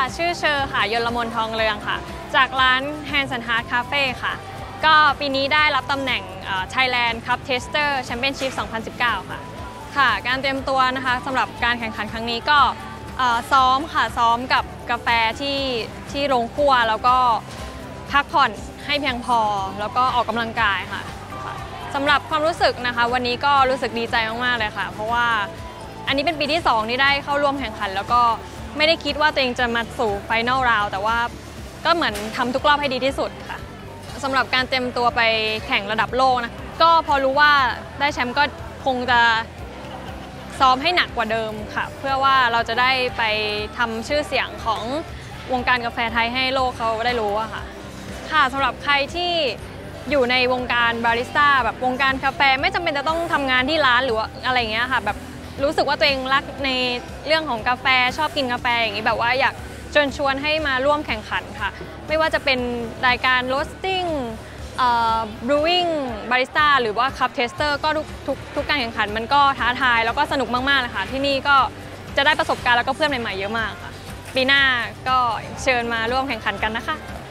ชื่อเชอร์ค่ะยลมนทองเรืองค่ะจากร้าน Thailand and ASEAN Cafe ค่ะก็ปีนี้ได้รับตำแหน่ง Thailand Cup Taster Championship 2019 ค่ะการเตรียมตัวนะคะสำหรับการแข่งขันครั้งนี้ก็ซ้อมกับกาแฟที่โรงคั่วแล้วก็พักผ่อนให้เพียงพอแล้วก็ออกกำลังกายค่ะสำหรับความรู้สึกนะคะวันนี้ก็รู้สึกดีใจมากๆเลยค่ะเพราะว่าอันนี้เป็นปีที่2ที่ได้เข้าร่วมแข่งขันแล้วก็ไม่ได้คิดว่าตัวเองจะมาสู่ไฟนอลราวด์แต่ว่าก็เหมือนทำทุกรอบให้ดีที่สุดค่ะสำหรับการเตรียมตัวไปแข่งระดับโลกนะก็พอรู้ว่าได้แชมป์ก็คงจะซ้อมให้หนักกว่าเดิมค่ะเพื่อว่าเราจะได้ไปทำชื่อเสียงของวงการกาแฟไทยให้โลกเขาได้รู้อะค่ะสำหรับใครที่อยู่ในวงการบาริสต้าแบบวงการกาแฟไม่จำเป็นจะต้องทำงานที่ร้านหรือว่าอะไรอย่างเงี้ยค่ะแบบรู้สึกว่าตัวเองรักในเรื่องของกาแฟชอบกินกาแฟอย่างนี้แบบว่าอยากเชิญชวนให้มาร่วมแข่งขันค่ะไม่ว่าจะเป็นรายการ roasting brewing barista หรือว่า cup taster ก็ทุกการแข่งขันมันก็ท้าทายแล้วก็สนุกมากๆเลยค่ะที่นี่ก็จะได้ประสบการณ์แล้วก็เพื่อนใหม่ๆเยอะมากค่ะปีหน้าก็เชิญมาร่วมแข่งขันกันนะคะ